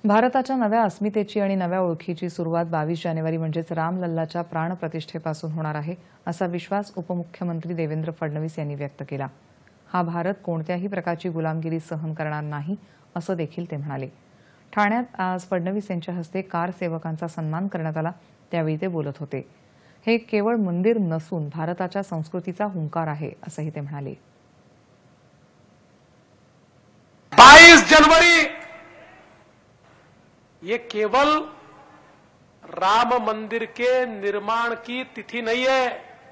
भारताच्या नव्या अस्मितेची आणि नव्या ओळखीची सुरुवात 22 जानेवारी म्हणजेच रामलल्लाच्या प्राणप्रतिष्ठेपासून होणार आहे, असा विश्वास उपमुख्यमंत्री देवेंद्र फडणवीस यांनी व्यक्त केला। हा भारत कोणत्याही प्रकारची गुलामगिरी सहन करणार नाही, असं देखील ते म्हणाले। ठाण्यात आज फडणवीस यांच्या हस्ते कार सेवकांचा सन्मान करण्यात आला, त्यावेळी ते बोलत होते। हे केवळ मंदिर नसून भारताच्या संस्कृतीचा हुंकार आहे, असंही ते म्हणाले। 22 जनवरी ये केवल राम मंदिर के निर्माण की तिथि नहीं है।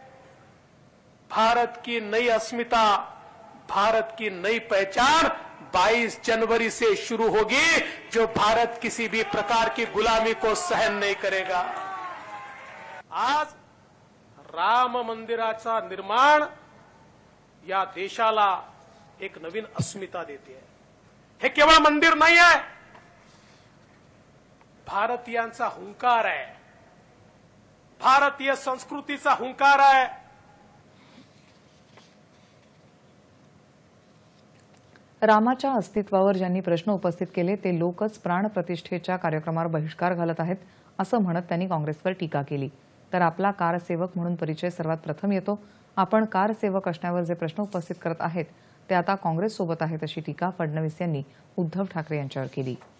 भारत की नई अस्मिता, भारत की नई पहचान 22 जनवरी से शुरू होगी, जो भारत किसी भी प्रकार की गुलामी को सहन नहीं करेगा। आज राम मंदिराचा निर्माण या देशाला एक नवीन अस्मिता देते है। हे केवळ मंदिर नाही आहे, भारतीयांचा हुंकार आहे, भारतीय संस्कृतीचा हुंकार आहे। रामाच्या अस्तित्वावर ज्यांनी प्रश्न उपस्थित केले ते लोकच प्राणप्रतिष्ठेच्या कार्यक्रमावर बहिष्कार घालत आहेत, असं म्हणत त्यांनी काँग्रेसवर टीका केली। तर आपला कारसेवक म्हणून परिचय सर्वात प्रथम येतो। आपण कारसेवक असण्यावर जे प्रश्न उपस्थित करत आहेत ते आता काँग्रेस सोबत आहेत, अशी टीका फडणवीस यांनी उद्धव ठाकरे यांच्यावर केली।